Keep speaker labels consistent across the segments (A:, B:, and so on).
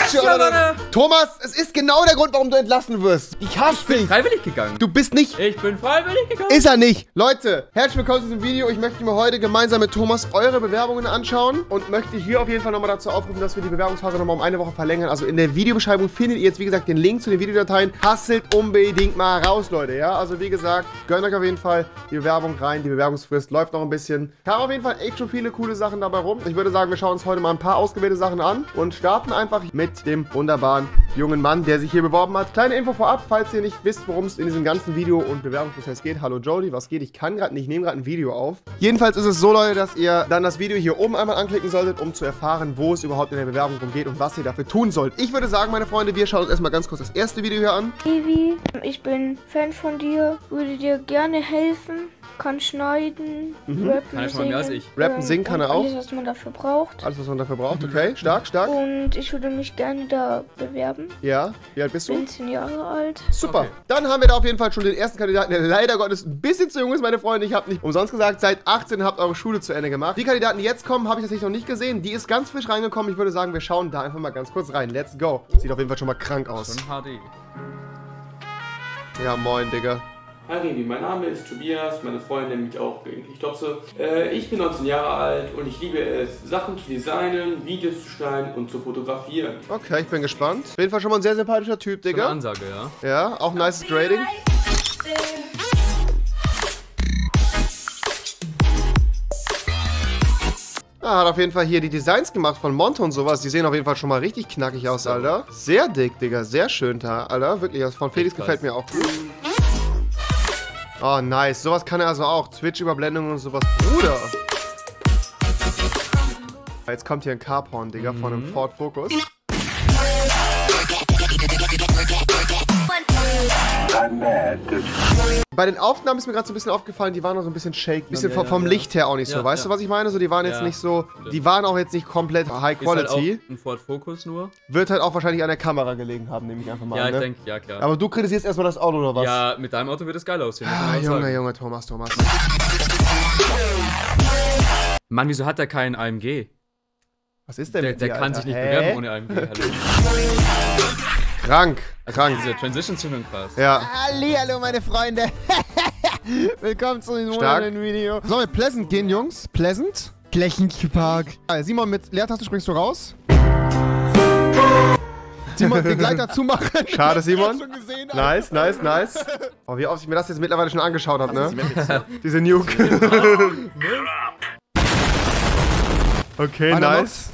A: Quatsch, oder? Thomas, es ist genau der Grund, warum du entlassen wirst. Ich hasse dich.
B: Ich bin freiwillig gegangen.
A: Du bist nicht...
B: Ich bin freiwillig gegangen.
A: Ist er nicht. Leute, herzlich willkommen zu diesem Video. Ich möchte mir heute gemeinsam mit Thomas eure Bewerbungen anschauen und möchte hier auf jeden Fall nochmal dazu aufrufen, dass wir die Bewerbungsphase nochmal um eine Woche verlängern. Also in der Videobeschreibung findet ihr jetzt, wie gesagt, den Link zu den Videodateien. Hasselt unbedingt mal raus, Leute, ja? Also wie gesagt, gönnt euch auf jeden Fall die Bewerbung rein. Die Bewerbungsfrist läuft noch ein bisschen. Kam auf jeden Fall echt schon viele coole Sachen dabei rum. Ich würde sagen, wir schauen uns heute mal ein paar ausgewählte Sachen an und starten einfach mit dem wunderbaren jungen Mann, der sich hier beworben hat. Kleine Info vorab, falls ihr nicht wisst, worum es in diesem ganzen Video- und Bewerbungsprozess geht. Hallo Jody, was geht? Ich kann gerade nicht, ich nehme gerade ein Video auf. Jedenfalls ist es so, Leute, dass ihr dann das Video hier oben einmal anklicken solltet, um zu erfahren, wo es überhaupt in der Bewerbung drum geht und was ihr dafür tun sollt. Ich würde sagen, meine Freunde, wir schauen uns erstmal ganz kurz das erste Video hier an.
C: Evi, ich bin Fan von dir, würde dir gerne helfen, kann schneiden, rappen,
B: Kann er schon mal mehr als ich.
A: Rappen, singen kann er auch.
C: Alles, was man dafür braucht.
A: Alles, was man dafür braucht, okay. Stark, stark.
C: Und ich würde mich gerne da bewerben.
A: Ja, wie alt bist du?
C: Bin 10 Jahre alt.
A: Super.
B: Okay.
A: Dann haben wir da auf jeden Fall schon den ersten Kandidaten, der leider Gottes ein bisschen zu jung ist, meine Freunde. Ich habe nicht umsonst gesagt, seit 18 habt eure Schule zu Ende gemacht. Die Kandidaten, die jetzt kommen, habe ich tatsächlich noch nicht gesehen. Die ist ganz frisch reingekommen. Ich würde sagen, wir schauen da einfach mal ganz kurz rein. Let's go. Sieht auf jeden Fall schon mal krank aus.
B: Schon HD.
A: Ja, moin, Digga.
D: Hi Revi, mein Name ist Tobias, meine Freunde nennen mich auch eigentlich Topse. Ich bin 19 Jahre alt und ich liebe es, Sachen zu designen, Videos zu schneiden und zu fotografieren.
A: Okay, ich bin gespannt. Auf jeden Fall schon mal ein sehr sympathischer Typ,
B: Schon eine
A: Digga.
B: Ansage, ja.
A: Ja, auch nices Grading. Ah, hat auf jeden Fall hier die Designs gemacht von Monte und sowas. Die sehen auf jeden Fall schon mal richtig knackig aus, Alter. Sehr dick, Digga. Sehr schön da, Alter. Wirklich, das von Felix gefällt mir auch gut. Oh, nice. Sowas kann er also auch. Twitch-Überblendungen und sowas. Bruder. Jetzt kommt hier ein Carporn, Digga, von einem Ford Focus. Bei den Aufnahmen ist mir gerade so ein bisschen aufgefallen, die waren noch so ein bisschen shaky. Bisschen vom Licht her auch nicht so. Weißt du, was ich meine? So, die waren jetzt nicht so, die waren auch jetzt nicht komplett High Quality.
B: Ist halt auch ein Ford Focus nur.
A: Wird halt auch wahrscheinlich an der Kamera gelegen haben, nehme ich einfach mal
B: Ja,
A: an.
B: ich
A: Ne?
B: denke, ja klar.
A: Aber du kritisierst erstmal das Auto oder was?
B: Ja, mit deinem Auto wird es geil aussehen.
A: Ah, Junge, Thomas.
B: Mann, wieso hat der keinen AMG?
A: Was ist denn
B: Der
A: mit dir,
B: kann
A: Alter?
B: sich nicht bewerben ohne AMG. Hallo.
A: Krank.
B: Diese Transitions sind schon krass.
A: Ja.
E: Hallo meine Freunde. Willkommen zu diesem
A: Stark.
E: wunderschönen Video. Sollen wir Pleasant gehen, Jungs? Pleasant? Park. Simon, mit Leertaste springst du raus. Simon, den Gleiter zumachen.
A: Schade, Simon.
E: Schon gesehen,
A: Nice. Oh, wie oft ich mir das jetzt mittlerweile schon angeschaut habe, ne? Diese Nuke. Okay,
E: Einer
A: nice.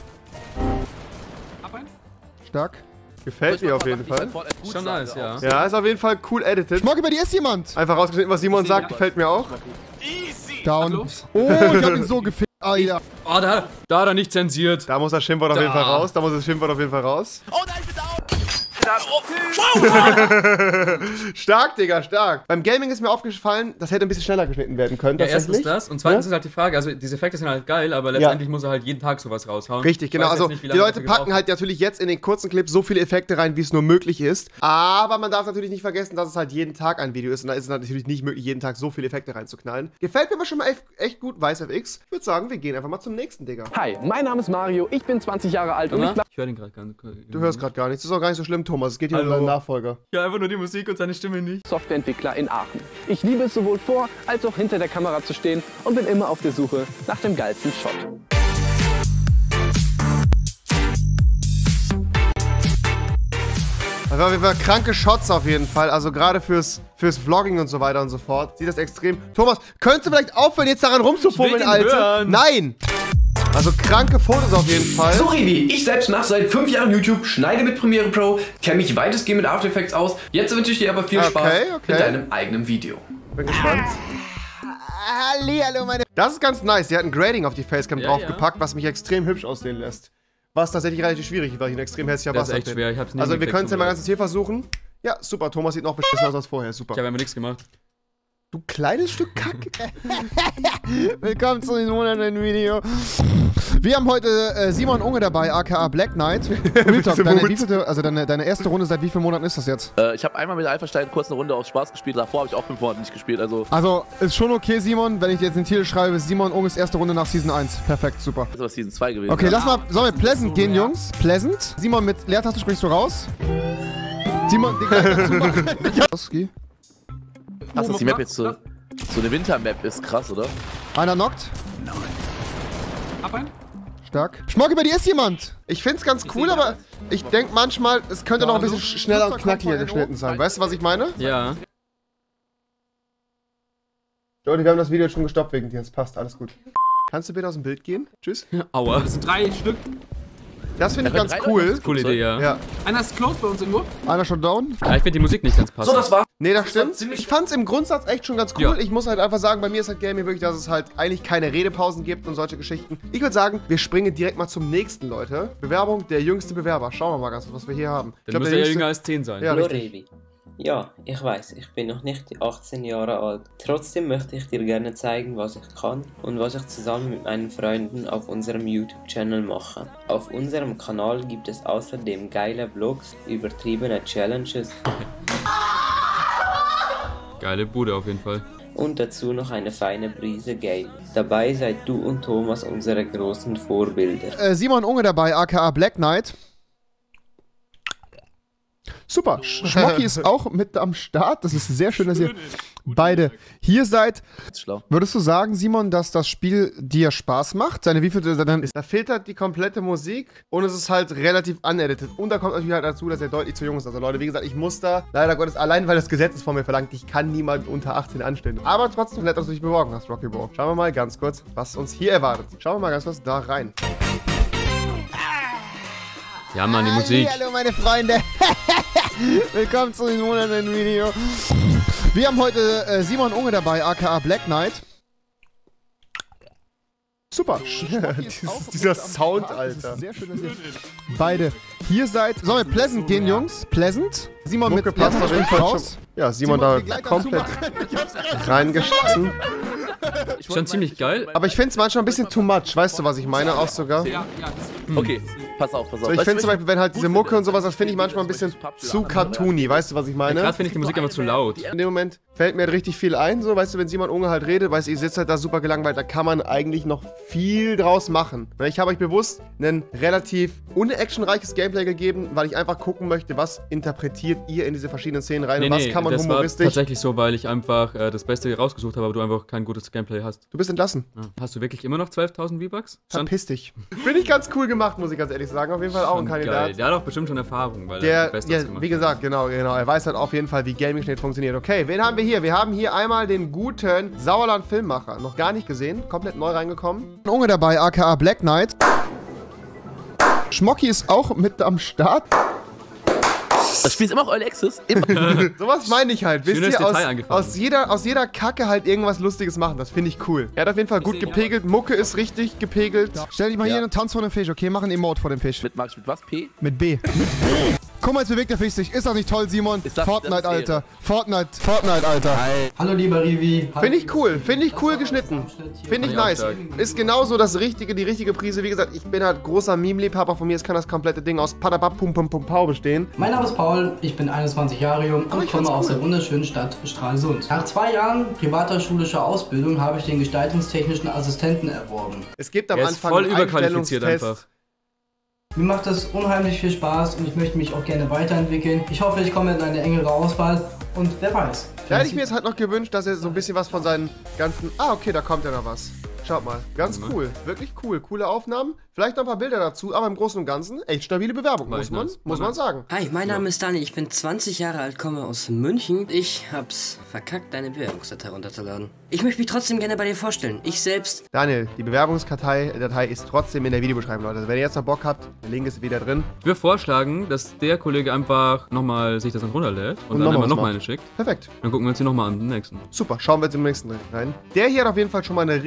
E: Stark.
A: Gefällt mir auf jeden Fall.
B: Schon nice, ja.
A: Ja, ist auf jeden Fall cool edited.
E: Schmocki, bei dir ist jemand.
A: Einfach rausgeschnitten, was Simon sagt, gefällt mir auch.
E: Down. Oh, ich hab ihn so gefickt. Ah, ja.
B: Oh, da hat er nicht zensiert.
A: Da muss das Schimpfwort auf jeden Fall raus.
E: Oh nein, ich bin down.
A: Stark, Digga, stark. Beim Gaming ist mir aufgefallen, das hätte ein bisschen schneller geschnitten werden können.
B: Ja, erstens
A: tatsächlich.
B: das und zweitens ist halt die Frage, also diese Effekte sind halt geil, aber letztendlich muss er halt jeden Tag sowas raushauen.
A: Richtig, genau.
B: Ich weiß
A: Also
B: jetzt nicht, wie
A: die
B: lange
A: Leute
B: dafür
A: packen
B: gebraucht
A: halt natürlich jetzt in den kurzen Clips so viele Effekte rein, wie es nur möglich ist. Aber man darf natürlich nicht vergessen, dass es halt jeden Tag ein Video ist. Und da ist es natürlich nicht möglich, jeden Tag so viele Effekte reinzuknallen. Gefällt mir aber schon mal echt gut, WeißFX. Ich würde sagen, wir gehen einfach mal zum nächsten, Digga.
F: Hi, mein Name ist Mario, ich bin 20 Jahre alt und ich
B: hat. Ich höre den gerade gar nicht.
A: Du hörst gerade gar nichts. Das ist auch gar nicht so schlimm, Thomas. Es geht hier um deinen Nachfolger.
B: Ja, einfach nur die Musik und seine Stimme nicht.
F: Softwareentwickler in Aachen. Ich liebe es sowohl vor als auch hinter der Kamera zu stehen und bin immer auf der Suche nach dem geilsten Shot.
A: Das war auf jeden Fall kranke Shots auf jeden Fall. Also gerade fürs Vlogging und so weiter und so fort. Sieht das extrem. Thomas, könntest du vielleicht aufhören, jetzt daran rumzufummeln,
B: den
A: Alter?
B: hören.
A: Nein! Also kranke Fotos auf jeden Fall.
G: So Revi, ich selbst mache seit 5 Jahren YouTube, schneide mit Premiere Pro, kenne mich weitestgehend mit After Effects aus. Jetzt wünsche ich dir aber viel Spaß mit deinem eigenen Video.
A: Bin gespannt.
E: Hallo meine.
A: Das ist ganz nice. Sie hat ein Grading auf die Facecam
B: Ja,
A: draufgepackt, was mich extrem hübsch aussehen lässt. Was tatsächlich relativ schwierig ist, weil ich ein extrem hässlicher
B: Das ist
A: Bastard
B: echt
A: bin.
B: schwer, ich hab's nie
A: Also wir
B: hingekriegt
A: können es ja mal
B: zum
A: ganz hier versuchen. Ja, super. Thomas sieht noch beschissen aus als vorher. Super.
B: Ich habe einfach nichts gemacht.
A: Du kleines Stück Kacke.
E: Willkommen zu diesem wunderschönen Video. Wir haben heute Simon Unge dabei, aka Black Knight. Deine erste Runde seit wie vielen Monaten ist das jetzt?
H: Ich habe einmal mit Alpha-Stein kurz eine Runde aus Spaß gespielt. Davor habe ich auch 5 Monate nicht gespielt. Also
E: ist schon okay, Simon, wenn ich dir jetzt den Titel schreibe, Simon Unges erste Runde nach Season 1. Perfekt, super.
H: Das war Season 2 gewesen.
E: Okay, lass mal, sollen wir Pleasant gehen, Jungs? Pleasant. Simon, mit Leertaste springst du raus. Simon, den kann ich dazu machen.
H: Ach, dass die Map jetzt so eine Winter-Map ist, krass, oder?
E: Einer knockt.
B: Ab ein.
E: Stark. Schmocki, bei dir ist jemand.
A: Ich find's ganz cool, aber ich denke manchmal, es könnte noch ein bisschen schneller und knackiger geschnitten sein. Weißt du, was ich meine?
B: Ja.
A: Leute, wir haben das Video schon gestoppt wegen dir. Es passt, alles gut. Kannst du bitte aus dem Bild gehen? Tschüss.
B: Aua.
D: Das sind 3 Stück.
A: Das finde ich ganz cool.
B: Coole Idee, ja.
D: Einer ist close bei uns irgendwo.
E: Einer schon down.
B: Ja, ich finde die Musik nicht ganz passend.
H: So, das war.
A: Nee, das stimmt. Ich fand's im Grundsatz echt schon ganz cool.
B: Ja.
A: Ich muss halt einfach sagen, bei mir ist halt Gaming wirklich, dass es halt eigentlich keine Redepausen gibt und solche Geschichten. Ich würde sagen, wir springen direkt mal zum nächsten, Leute. Bewerbung, der jüngste Bewerber. Schauen wir mal ganz, was wir hier haben.
B: Dann muss er ja jünger als 10 sein.
A: Ja,
I: Hallo
A: richtig.
I: Revi. Ja, ich weiß, ich bin noch nicht 18 Jahre alt. Trotzdem möchte ich dir gerne zeigen, was ich kann und was ich zusammen mit meinen Freunden auf unserem YouTube-Channel mache. Auf unserem Kanal gibt es außerdem geile Vlogs, übertriebene Challenges
B: Geile Bude auf jeden Fall.
I: und dazu noch eine feine Prise Game. Dabei seid du und Thomas unsere großen Vorbilder.
E: Simon Unge dabei, aka Black Knight. Super. Schmocki ist auch mit am Start. Das ist sehr schön, dass ihr beide hier seid. Würdest du sagen, Simon, dass das Spiel dir Spaß macht? Da
A: filtert die komplette Musik und es ist halt relativ unedited. Und da kommt natürlich halt dazu, dass er deutlich zu jung ist. Also Leute, wie gesagt, ich muss da, leider Gottes, allein weil das Gesetz es von mir verlangt, ich kann niemanden unter 18 anstellen. Aber trotzdem nett, dass du dich beworben hast, Rocky Bro. Schauen wir mal ganz kurz, was uns hier erwartet. Schauen wir mal ganz kurz da rein.
B: Ja, Mann, die Musik.
E: Hallo meine Freunde. Willkommen zu diesem wunderschönen Video. Wir haben heute Simon Unge dabei, aka Black Knight. Super.
A: Dieser Sound, Alter.
E: Sehr schön, dass ihr beide hier seid. Sollen wir Pleasant gehen, Jungs? Pleasant. Simon
A: Mucke
E: mit
A: passt auf jeden Fall schon. Ja, Simon da komplett reingeschossen.
B: Schon ziemlich geil.
A: Aber ich finde es manchmal ein bisschen too much. Weißt du, was ich meine? Auch sogar.
H: Okay, pass auf, pass auf.
A: So, ich finde zum Beispiel, wenn halt diese Mucke und sowas, das finde ich manchmal ein bisschen zu cartoony. Weißt du, was ich meine?
B: Gerade finde ich die Musik einfach zu laut.
A: In dem Moment fällt mir halt richtig viel ein, so, weißt du, wenn Simon Unge halt redet, weißt du, ich sitze halt da super gelangweilt, da kann man eigentlich noch viel draus machen. Weil ich habe euch bewusst ein relativ unactionreiches Gameplay gegeben, weil ich einfach gucken möchte, was interpretiert ihr in diese verschiedenen Szenen rein und was kann man
B: das
A: humoristisch.
B: War tatsächlich so, weil ich einfach das Beste rausgesucht habe, aber du einfach kein gutes Gameplay hast.
A: Du bist entlassen.
B: Ja. Hast du wirklich immer noch 12.000 V-Bucks?
A: Verpiss dich. Finde ich ganz cool gemacht, muss ich ganz ehrlich sagen. Auf jeden Fall auch ein Kandidat.
B: Geil. Der hat auch bestimmt schon Erfahrung, weil er
A: Der,
B: Bestes
A: ja,
B: gemacht
A: wie gesagt, genau. Er weiß halt auf jeden Fall, wie Gaming-Schnitt funktioniert. Okay, wen haben wir hier? Wir haben hier einmal den guten Sauerland-Filmmacher. Noch gar nicht gesehen, komplett neu reingekommen.
E: Unge dabei, aka Black Knight. Schmocki ist auch mit am Start.
H: Das Spiel ist immer auch Early Access. Immer.
A: Sowas meine ich halt. Wisst
B: Schönes
A: ihr,
B: Detail
A: aus jeder Kacke halt irgendwas Lustiges machen. Das finde ich cool. Er hat auf jeden Fall gut gepegelt. Mucke ist richtig gepegelt.
E: Stell dich mal hier in einen Tanz vor dem Fisch, okay? Mach einen Emote vor dem Fisch.
H: Mit was? P?
E: Mit B. Guck mal, jetzt bewegt der Fisch sich. Ist das nicht toll, Simon? Fortnite, Alter. Fortnite, Alter.
J: Hallo, lieber Rivi.
A: Finde ich cool. Finde ich cool geschnitten. Finde ich nice. Ist genauso das Richtige, die richtige Prise. Wie gesagt, ich bin halt großer Meme-Liebhaber. Von mir kann das komplette Ding aus Padabab, Pum Pum Pum Pau bestehen.
J: Mein Name ist Paul, ich bin 21 Jahre jung und komme aus der wunderschönen Stadt Stralsund. Nach 2 Jahren privater schulischer Ausbildung habe ich den gestaltungstechnischen Assistenten erworben.
A: Es gibt am Anfang
B: voll überqualifiziert einfach.
J: Mir macht das unheimlich viel Spaß und ich möchte mich auch gerne weiterentwickeln. Ich hoffe, ich komme in eine engere Auswahl und wer weiß.
A: Da hätte ich mir jetzt halt noch gewünscht, dass er so ein bisschen was von seinen ganzen... Ah, okay, da kommt ja noch was. Schaut mal, ganz cool, wirklich cool, coole Aufnahmen, vielleicht noch ein paar Bilder dazu, aber im Großen und Ganzen echt stabile Bewerbung, muss man sagen.
K: Hi, mein Name ist Dani, ich bin 20 Jahre alt, komme aus München. Ich hab's verkackt, deine Bewerbungsdatei runterzuladen. Ich möchte mich trotzdem gerne bei dir vorstellen. Ich selbst...
A: Daniel, die Bewerbungsdatei ist trotzdem in der Videobeschreibung, Leute. Also wenn ihr jetzt noch Bock habt, der Link ist wieder drin.
B: Ich würde vorschlagen, dass der Kollege einfach nochmal sich das dann runterlädt und dann einfach nochmal eine schickt.
A: Perfekt.
B: Dann gucken wir uns die nochmal an, den nächsten.
A: Super, schauen wir jetzt im nächsten rein. Der hier hat auf jeden Fall schon mal eine richtig gute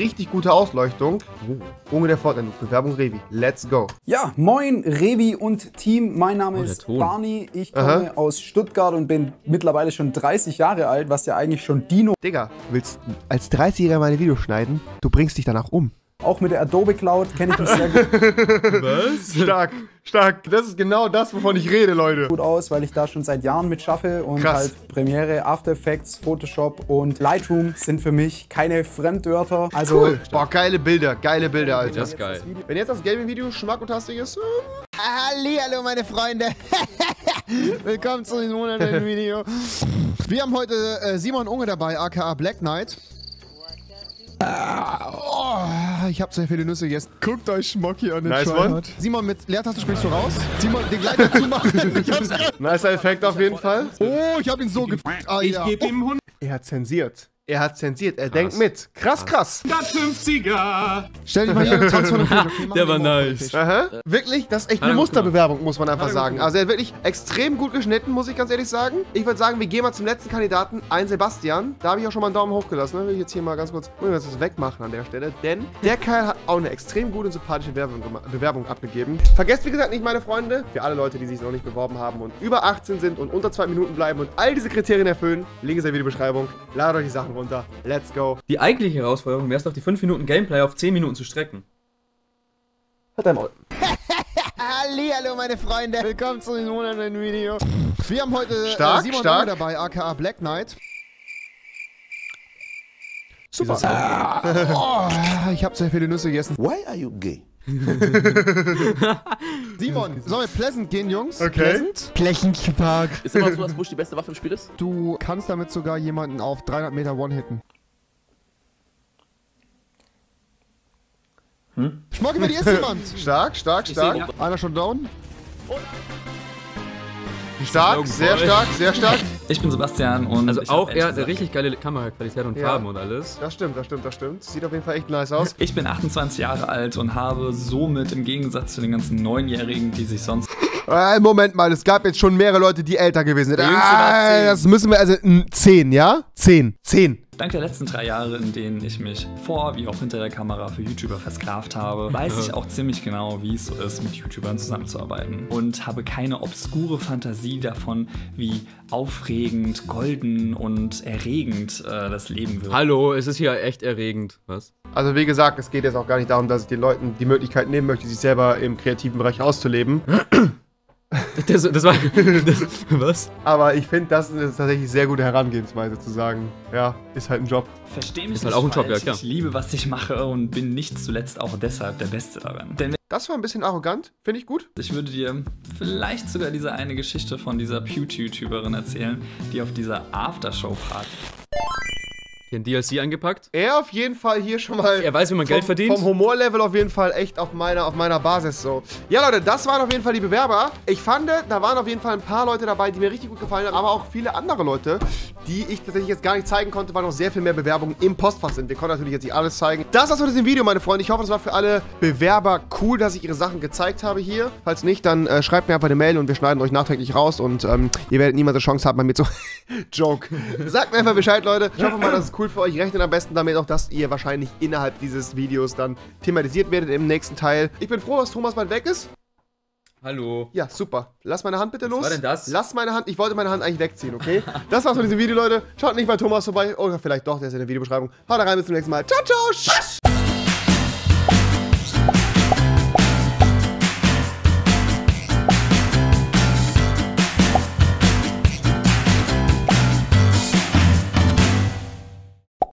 A: gute Ausleuchtung. Unge der Fortnite, Bewerbung Revi. Let's go.
L: Ja, moin Revi und Team. Mein Name ist Barney. Ich komme aus Stuttgart und bin mittlerweile schon 30 Jahre alt, was ja eigentlich schon Dino...
A: Digga, willst du als 30-Jähriger meine Videos schneiden? Du bringst dich danach um.
L: Auch mit der Adobe Cloud kenne ich mich sehr gut.
A: Was? Stark, stark. Das ist genau das, wovon ich rede, Leute.
L: Gut aus, weil ich da schon seit Jahren mit schaffe und halt Premiere, After Effects, Photoshop und Lightroom sind für mich keine Fremdwörter. Also
A: cool. Boah, geile Bilder, Alter.
B: Das ist geil.
A: Wenn jetzt das Gaming-Video schmackotastig ist...
E: Hallihallo, meine Freunde. Willkommen zu diesem monatlichen Video. Wir haben heute Simon Unge dabei, aka Black Knight. Ich habe sehr viele Nüsse gegessen. Guckt euch Schmocki an den Tryhard. Simon, mit Leertaste spielst du raus. Simon, den Gleiter zumachen.
A: Nicer Effekt auf jeden Fall.
E: Oh, ich habe ihn so
A: Ich gebe ihm 100. Er hat zensiert. Er denkt mit. Krass.
B: 150er.
E: Stell dich mal hier und tanz von der
B: Der war nice.
A: Wirklich, das ist echt eine Musterbewerbung, muss man einfach sagen. Also er hat wirklich extrem gut geschnitten, muss ich ganz ehrlich sagen. Ich würde sagen, wir gehen mal zum letzten Kandidaten, ein Sebastian. Da habe ich auch schon mal einen Daumen hoch gelassen. Ne? Will ich jetzt hier mal ganz kurz das wegmachen an der Stelle. Denn der Kerl hat auch eine extrem gute und sympathische Bewerbung abgegeben. Vergesst, wie gesagt, nicht, meine Freunde, für alle Leute, die sich noch nicht beworben haben und über 18 sind und unter 2 Minuten bleiben und all diese Kriterien erfüllen, Link ist in der Videobeschreibung. Ladet euch die Sachen runter. Let's go.
B: Die eigentliche Herausforderung wäre es doch, die 5 Minuten Gameplay auf 10 Minuten zu strecken.
A: Hat dein Maul.
E: Hallihallo, meine Freunde. Willkommen zu diesem monatlichen Video. Wir haben heute Simon Unge dabei, aka Black Knight. Super. Ich habe sehr viele Nüsse gegessen.
M: Why are you gay?
E: Simon, sollen wir Pleasant gehen, Jungs?
A: Okay.
E: Pleasant Park.
H: Ist immer so, dass Bush die beste Waffe im Spiel ist?
E: Du kannst damit sogar jemanden auf 300 Meter one-hitten. Schmocki, bei dir ist jemand.
A: Stark.
E: Einer schon down.
A: Stark, sehr stark.
N: Ich bin Sebastian und
B: also auch er hat eine richtig geile Kameraqualität und Farben und alles.
A: Das stimmt. Sieht auf jeden Fall echt nice aus.
N: Ich bin 28 Jahre alt und habe somit im Gegensatz zu den ganzen 9-Jährigen, die sich sonst...
A: Moment mal, es gab jetzt schon mehrere Leute, die älter gewesen sind. Das müssen wir, also 10, ja? 10.
N: Dank der letzten 3 Jahre, in denen ich mich vor wie auch hinter der Kamera für YouTuber versklavt habe, weiß ich auch ziemlich genau, wie es so ist, mit YouTubern zusammenzuarbeiten. Und habe keine obskure Fantasie davon, wie aufregend, golden und erregend das Leben wird.
B: Hallo, es ist hier echt erregend. Was?
A: Also wie gesagt, es geht jetzt auch gar nicht darum, dass ich den Leuten die Möglichkeit nehmen möchte, sich selber im kreativen Bereich auszuleben.
B: Was?
A: Aber ich finde, das ist tatsächlich sehr gute Herangehensweise zu sagen, ja, ist halt ein Job.
N: Versteh mich
B: ist halt auch ein Job, ja klar.
N: Ich liebe, was ich mache und bin nicht zuletzt auch deshalb der Beste daran. Denn
A: das war ein bisschen arrogant, finde ich gut.
N: Ich würde dir vielleicht sogar diese eine Geschichte von dieser Pewt-YouTuberin erzählen, die auf dieser Aftershow-Party...
B: Den DLC eingepackt.
A: Er auf jeden Fall hier schon mal...
B: Er weiß, wie man Geld verdient.
A: Vom Humorlevel auf jeden Fall echt auf meiner Basis so. Ja, Leute, das waren auf jeden Fall die Bewerber. Ich fand, da waren auf jeden Fall ein paar Leute dabei, die mir richtig gut gefallen haben, aber auch viele andere Leute, die ich tatsächlich jetzt gar nicht zeigen konnte, weil noch sehr viel mehr Bewerbungen im Postfach sind. Wir konnten natürlich jetzt nicht alles zeigen. Das war's mit diesem Video, meine Freunde. Ich hoffe, es war für alle Bewerber cool, dass ich ihre Sachen gezeigt habe hier. Falls nicht, dann schreibt mir einfach eine Mail und wir schneiden euch nachträglich raus und ihr werdet niemals eine Chance haben, bei mir zu... Joke. Sagt mir einfach Bescheid, Leute. Ich hoffe mal, dass es cool für euch. Ich rechne am besten damit auch, dass ihr wahrscheinlich innerhalb dieses Videos dann thematisiert werdet im nächsten Teil. Ich bin froh, dass Thomas bald weg ist.
B: Hallo.
A: Ja, super. Lass meine Hand bitte los.
B: Was war denn das?
A: Lass meine Hand. Ich wollte meine Hand eigentlich wegziehen, okay? Das war's von diesem Video, Leute. Schaut nicht bei Thomas vorbei. Oder vielleicht doch, der ist in der Videobeschreibung. Haut rein, bis zum nächsten Mal. Ciao, ciao.